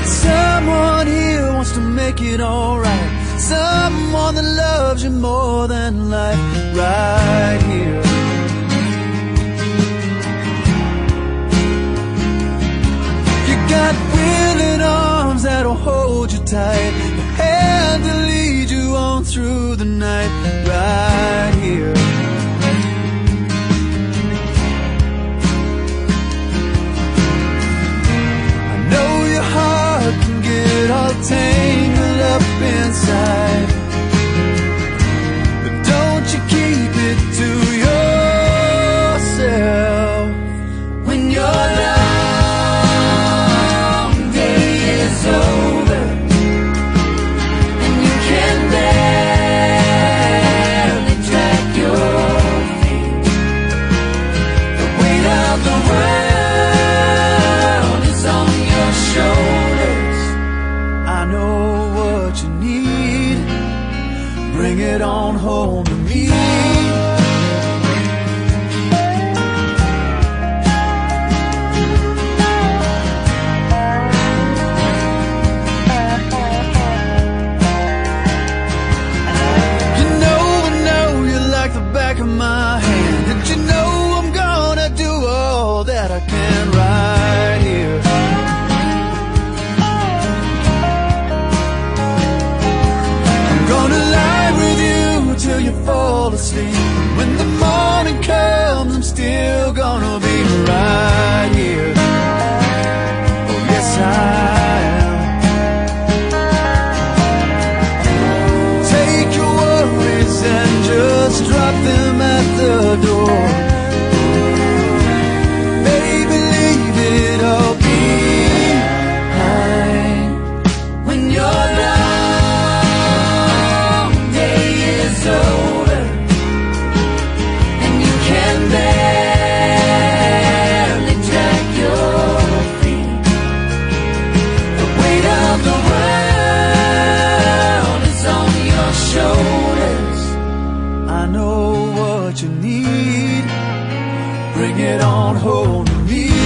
got someone here wants to make it alright. Someone that loves you more than life, right here. You got willing arms that'll hold you tight, a hand to lead you on through the night, right here. I know your heart can get all tangled up inside, but don't you keep it to yourself. When your long day is over and you can barely drag your feet, the weight of the world is on your shoulders. I know what you need, bring it on home to me. You know you're like the back of my hand, and you know I'm gonna do all that I can right here. Gonna lie with you till you fall asleep. When the morning comes, I'm still gonna be right here. Oh yes I am. Take your worries and just drop them at the door. Baby, leave it all behind. When you're over and you can barely drag your feet, the weight of the world is on your shoulders. I know what you need, bring it on home to me.